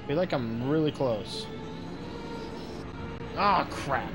feel like I'm really close. Ah, crap.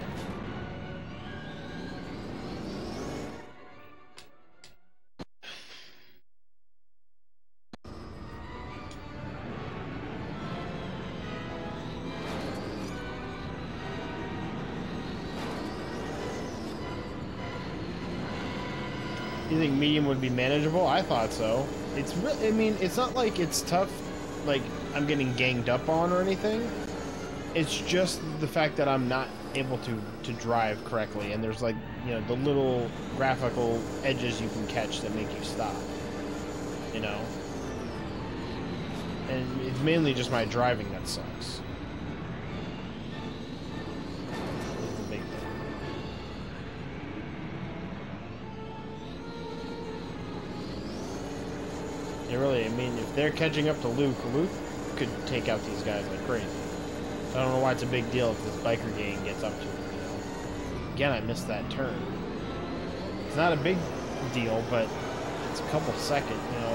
You think medium would be manageable? I thought so. It's really, I mean, it's not like it's tough, like I'm getting ganged up on or anything. It's just the fact that I'm not able to drive correctly, and there's like, you know, the little graphical edges you can catch that make you stop. You know? And it's mainly just my driving that sucks. That's the big thing. Yeah, really, I mean, if they're catching up to Luke, Luke could take out these guys like crazy. So I don't know why it's a big deal if this biker gang gets up to him, you know? Again, I missed that turn. It's not a big deal, but it's a couple seconds, you know?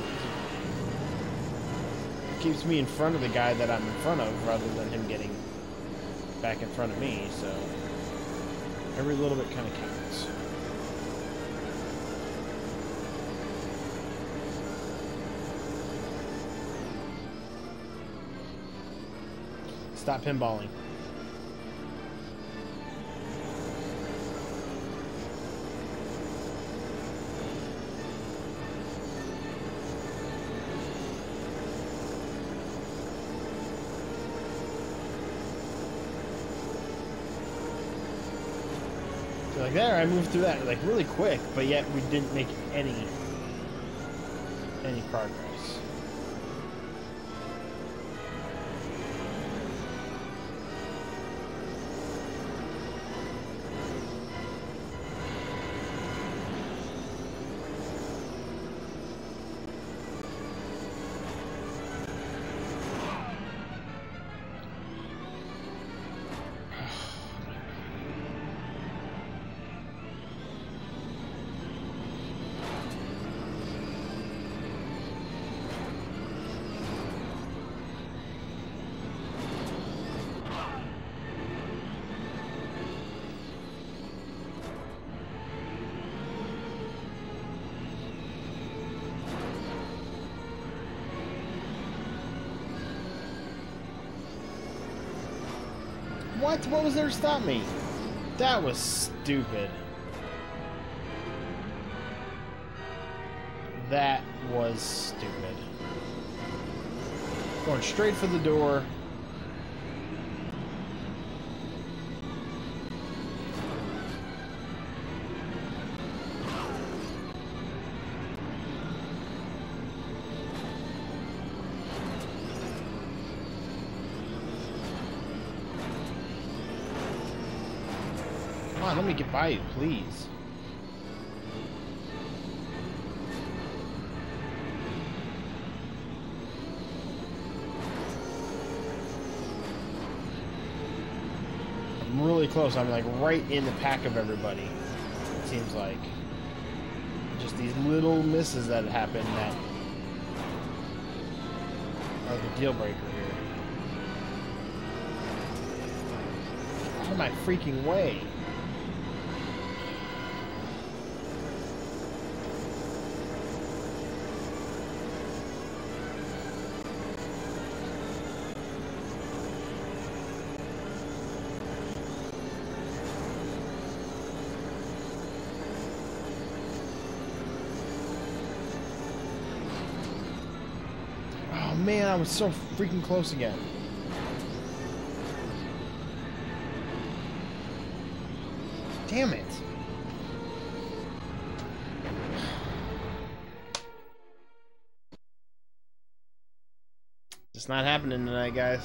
It keeps me in front of the guy that I'm in front of rather than him getting back in front of me, so every little bit kind of counts. Stop pinballing. So like there, I moved through that like really quick, but yet we didn't make any progress. What? What was there to stop me? That was stupid. That was stupid. Going straight for the door. Come on, let me get by you, please. I'm really close. I'm like right in the pack of everybody. It seems like. Just these little misses that happen that are the deal breaker here. Out of my freaking way. Man, I was so freaking close again. Damn it. It's not happening tonight, guys.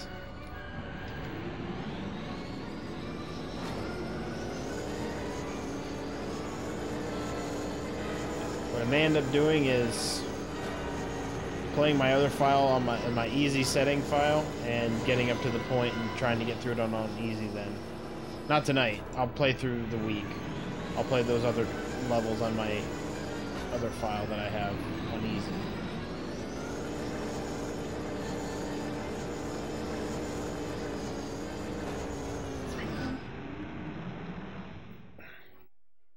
What I may end up doing is playing my other file on my easy setting file and getting up to the point and trying to get through it on easy then. Not tonight. I'll play through the week. I'll play those other levels on my other file that I have on easy.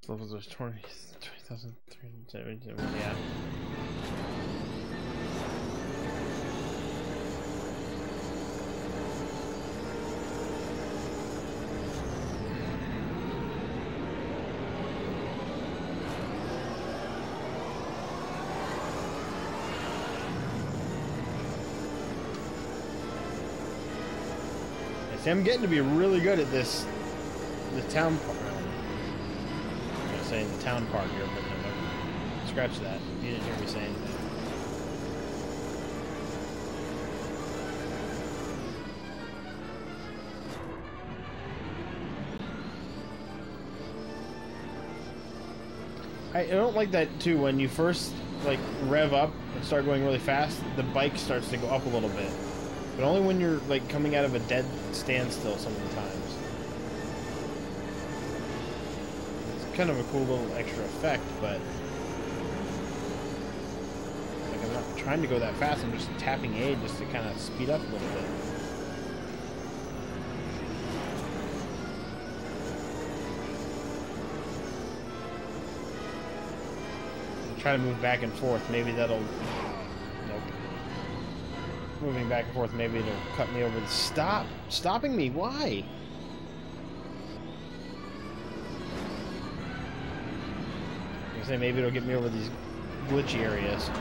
levels of 20,371, yeah. See, I'm getting to be really good at this, the town part. I'm gonna say the town part here, but no, scratch that. You didn't hear me say anything. I don't like that too. When you first like rev up and start going really fast, the bike starts to go up a little bit. But only when you're like coming out of a dead standstill some of the times. It's kind of a cool little extra effect, but like I'm not trying to go that fast, I'm just tapping A just to kind of speed up a little bit. Try to move back and forth, maybe that'll... Nope. Moving back and forth, maybe it'll cut me over the... Stop! Stopping me! Why? I say maybe it'll get me over these glitchy areas.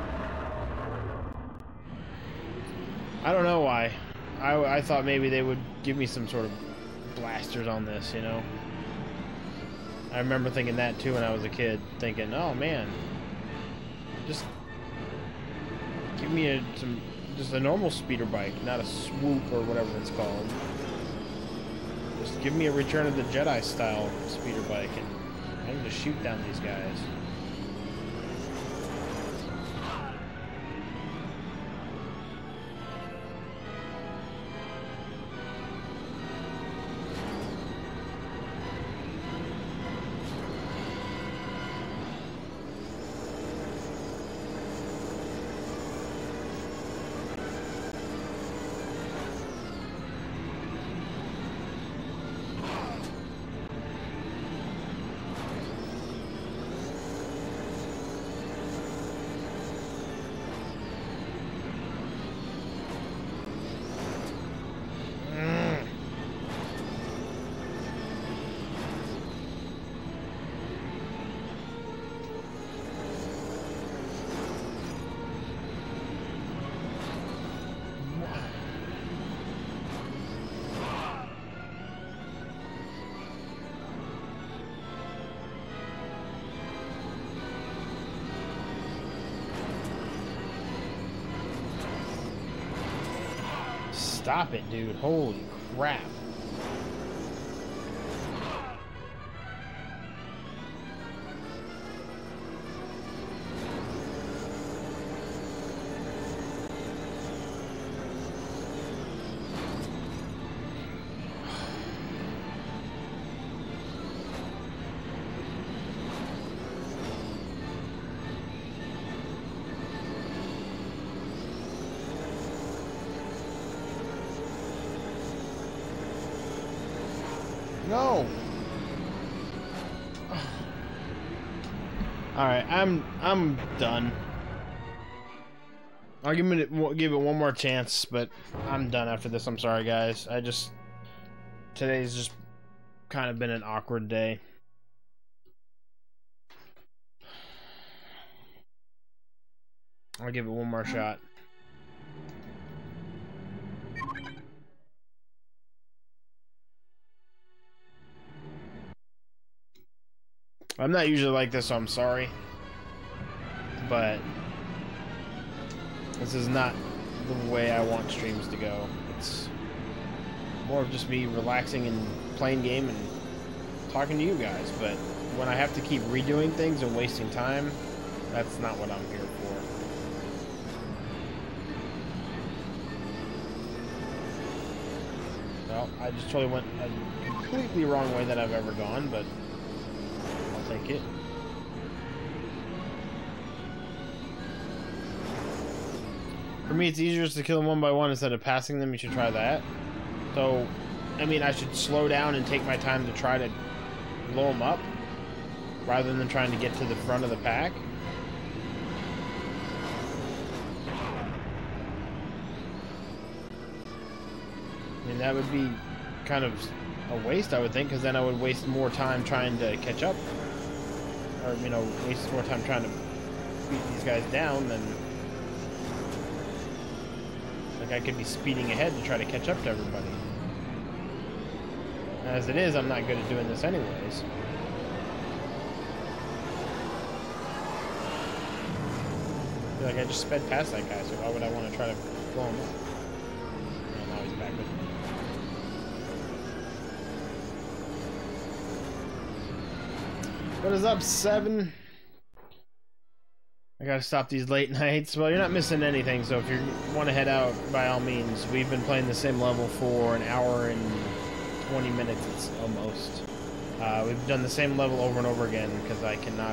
I don't know why. I thought maybe they would give me some sort of blasters on this, you know? I remember thinking that too when I was a kid, thinking, oh man, just give me just a normal speeder bike, not a swoop or whatever it's called. Just give me a Return of the Jedi style speeder bike and I can just shoot down these guys. Stop it, dude. Holy crap. No. All right, I'm done. I'll give it one more chance, but I'm done after this. I'm sorry, guys. Today's just kind of been an awkward day. I'll give it one more shot. I'm not usually like this, so I'm sorry. But this is not the way I want streams to go. It's more of just me relaxing and playing game and talking to you guys. But when I have to keep redoing things and wasting time, that's not what I'm here for. Well, I just totally went a completely wrong way that I've ever gone, but take it. For me, it's easier just to kill them one by one instead of passing them. You should try that. So, I mean, I should slow down and take my time to try to blow them up. rather than trying to get to the front of the pack. I mean, that would be kind of a waste, I would think, because then I would waste more time trying to catch up. Or, you know, waste more time trying to beat these guys down than... Like, I could be speeding ahead to try to catch up to everybody. As it is, I'm not good at doing this anyways. I feel like I just sped past that guy, so why would I want to try to blow him up? Oh, now he's back with me. What is up, 7? I gotta stop these late nights. Well, you're not missing anything, so if you want to head out, by all means. We've been playing the same level for an hour and 20 minutes, it's almost. We've done the same level over and over again, because I cannot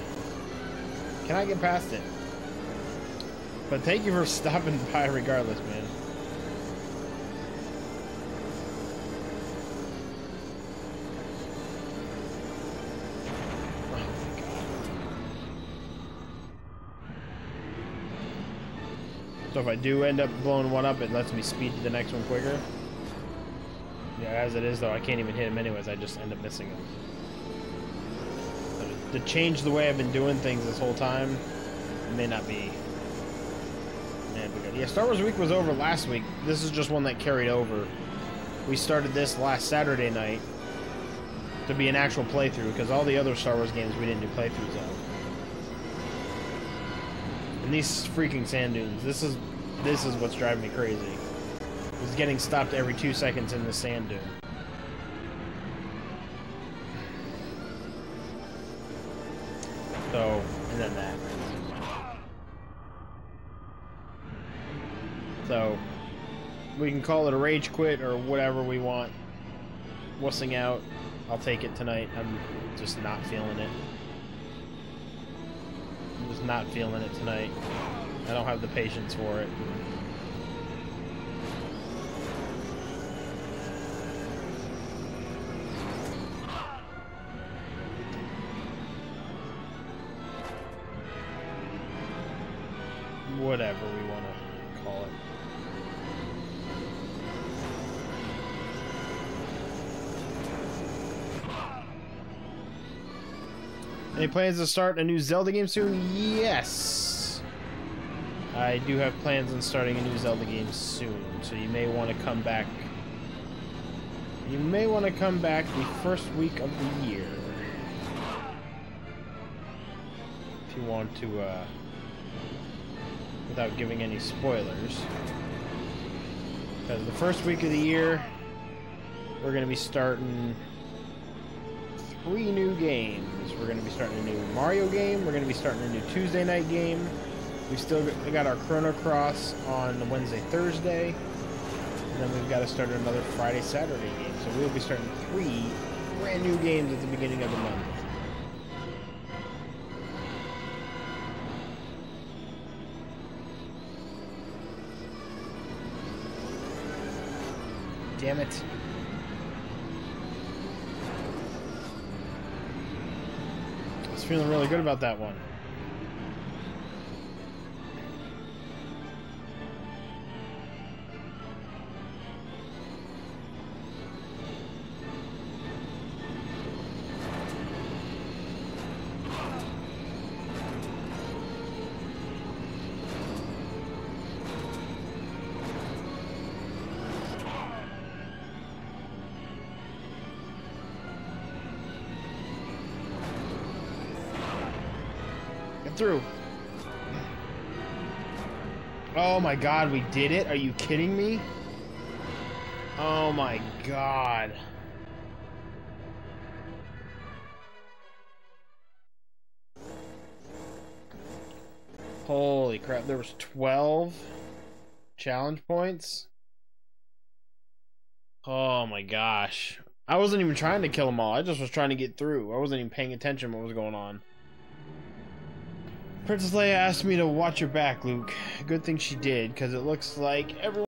get past it. But thank you for stopping by regardless, man. So if I do end up blowing one up, it lets me speed to the next one quicker. Yeah, as it is though, I can't even hit him anyways, I just end up missing him. So to change the way I've been doing things this whole time, it may not be good. Yeah, Star Wars Week was over last week. This is just one that carried over. We started this last Saturday night to be an actual playthrough, because all the other Star Wars games we didn't do playthroughs of. And these freaking sand dunes, this is what's driving me crazy. Is getting stopped every 2 seconds in the sand dune. So, and then that. So, we can call it a rage quit or whatever we want. Wussing out, I'll take it tonight. I'm just not feeling it. I'm just not feeling it tonight. I don't have the patience for it. Whatever we want to call it. Any plans to start a new Zelda game soon? Yes! I do have plans on starting a new Zelda game soon, so you may want to come back. You may want to come back the first week of the year. If you want to, without giving any spoilers. Because the first week of the year, we're going to be starting 3 new games. We're going to be starting a new Mario game. We're going to be starting a new Tuesday night game. We've still got our Chrono Cross on Wednesday, Thursday. And then we've got to start another Friday, Saturday game. So we'll be starting 3 brand new games at the beginning of the month. Damn it. I was feeling really good about that one. Through. Oh my god, we did it? Are you kidding me? Oh my god. Holy crap, there was 12 challenge points? Oh my gosh. I wasn't even trying to kill them all, I just was trying to get through. I wasn't even paying attention to what was going on. Princess Leia asked me to watch your back, Luke. Good thing she did, because it looks like everyone